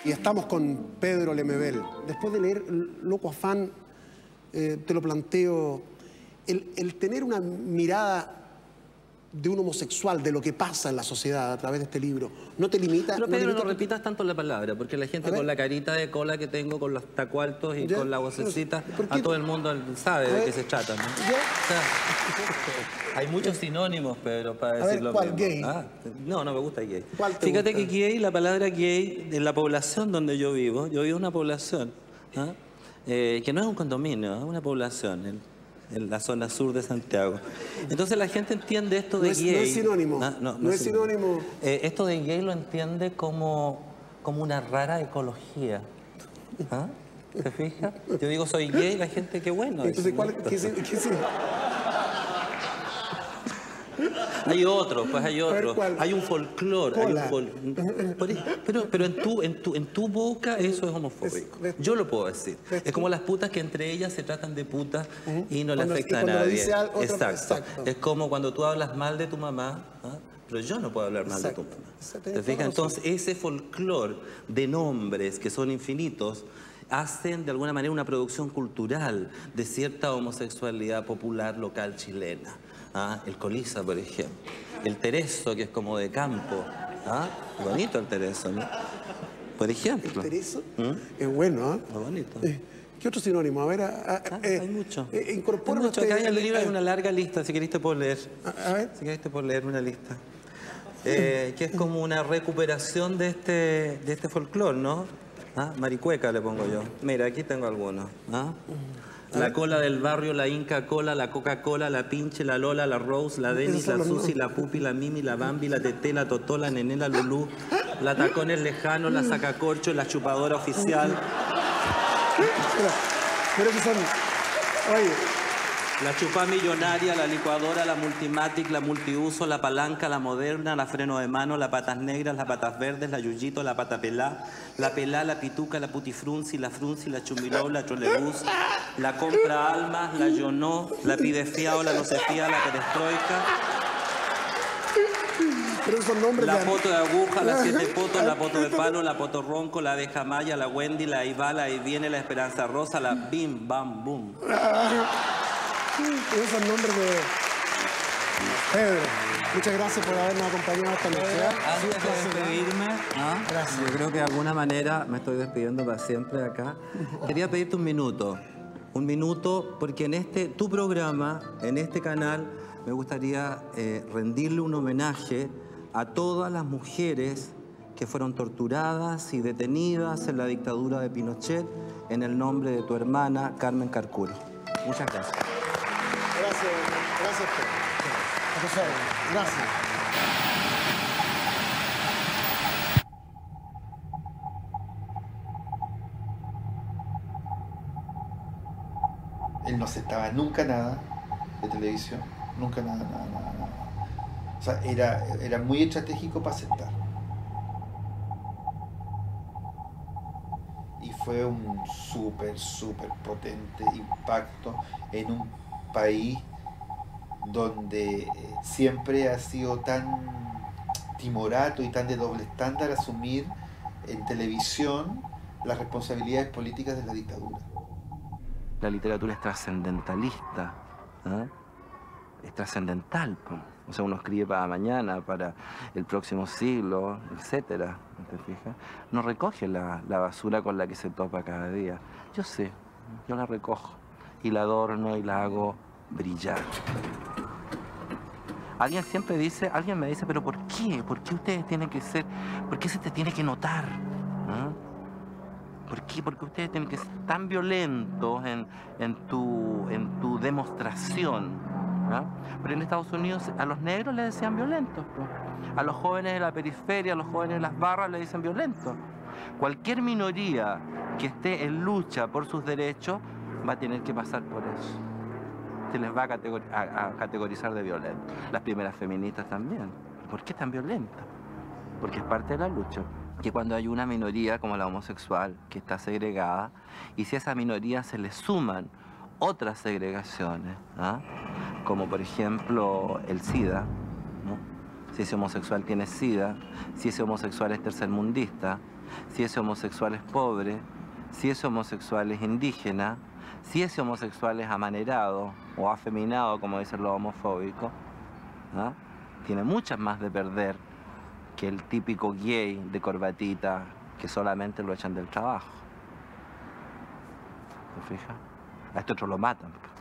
Y estamos con Pedro Lemebel. Después de leer Loco Afán, te lo planteo, el tener una mirada de un homosexual, de lo que pasa en la sociedad a través de este libro, ¿no te limita? Pero Pedro, no repitas tanto la palabra, porque la gente con la carita de cola que tengo, con los tacualtos y con la vocecita, a todo el mundo sabe de qué se trata, ¿no? O sea, hay muchos sinónimos, Pedro, para decirlo. ¿Cuál? ¿Gay? No, no me gusta gay. gusta? Fíjate que gay, la palabra gay, en la población donde yo vivo en una población, que no es un condominio, es una población, en la zona sur de Santiago. Entonces la gente entiende esto de gay. No es sinónimo. No es sinónimo. Esto de gay lo entiende como una rara ecología. ¿Te fijas? Yo digo soy gay, la gente, qué bueno. Entonces, ¿qué Hay otro, pues hay otro. Hay un folclore. Pero en tu boca eso es homofóbico. Yo lo puedo decir. Es como las putas que entre ellas se tratan de putas y no le afecta a nadie. Exacto. Es como cuando tú hablas mal de tu mamá, pero yo no puedo hablar mal de tu mamá. ¿Te fijas? Entonces ese folclore de nombres que son infinitos hacen de alguna manera una producción cultural de cierta homosexualidad popular local chilena. El Colisa, por ejemplo. El Tereso, que es como de campo. Bonito el Tereso, ¿no? Por ejemplo. ¿El Tereso? Es bueno, Es bonito. ¿Qué otro sinónimo? A ver, hay mucho. Incorpora Acá en el libro hay una larga lista, si querés te puedo leer. A ver. Si querés te puedo leer una lista. Que es como una recuperación de este folclore, ¿no? Maricueca le pongo yo. Mira, aquí tengo algunos. La cola del barrio, la Inca Cola, la Coca-Cola, la Pinche, la Lola, la Rose, la Denis, la Susi, la Pupi, la Mimi, la Bambi, la Tete, la Totó, la Nené, la Lulú, la Tacones Lejanos, la Sacacorcho, la Chupadora Oficial. Pero que son... Oye... La Chupá Millonaria, la Licuadora, la Multimatic, la Multiuso, la Palanca, la Moderna, la Freno de Mano, la Patas Negras, las Patas Verdes, la Yuyito, la Pata Pelá, la Pituca, la Putifrunzi, la Chumiló, la Trolebús, la Compra Almas, la Yonó, la Pide Fiao, la No Se Fía, la Perestroika, la Poto de Aguja, la Siete Potos, la Poto de Palo, la Poto Ronco, la de Jamaya, la Wendy, la Ibala, ahí viene la Esperanza Rosa, la Bim Bam Boom. Esos nombres de Pedro. Muchas gracias por habernos acompañado esta noche. Antes de despedirme, gracias. Yo creo que de alguna manera me estoy despidiendo para siempre de acá. Quería pedirte un minuto. Un minuto, porque en tu programa, en este canal, me gustaría rendirle un homenaje a todas las mujeres que fueron torturadas y detenidas en la dictadura de Pinochet en el nombre de tu hermana Carmen Carcuri. Muchas gracias. Gracias, Pedro. Gracias. Él no aceptaba nunca nada de televisión, nunca nada. O sea, era muy estratégico para aceptar. Y fue un súper potente impacto en un país donde siempre ha sido tan timorato y tan de doble estándar asumir en televisión las responsabilidades políticas de la dictadura. La literatura es trascendentalista, es trascendental. O sea, uno escribe para mañana, para el próximo siglo, etcétera. ¿Te fijas? No recoge la basura con la que se topa cada día. Yo sé, yo la recojo y la adorno y la hago brillar. Alguien me dice, pero ¿por qué? ¿Por qué ustedes tienen que ser? ¿Por qué se te tiene que notar? ¿Por qué? Porque ustedes tienen que ser tan violentos en tu demostración. Pero en Estados Unidos a los negros les decían violentos. A los jóvenes de la periferia, a los jóvenes de las barras les dicen violentos. Cualquier minoría que esté en lucha por sus derechos va a tener que pasar por eso. Se les va a categorizar de violentos. Las primeras feministas también. ¿Por qué tan violentas? Porque es parte de la lucha. Que cuando hay una minoría como la homosexual que está segregada, y si a esa minoría se le suman otras segregaciones, como por ejemplo el SIDA, ¿no? Si ese homosexual tiene SIDA, si ese homosexual es tercermundista, si ese homosexual es pobre, si ese homosexual es indígena, si ese homosexual es amanerado o afeminado, como dicen los homofóbicos, ¿ah? Tiene muchas más de perder que el típico gay de corbatita que solamente lo echan del trabajo. ¿Te fijas? A este otro lo matan.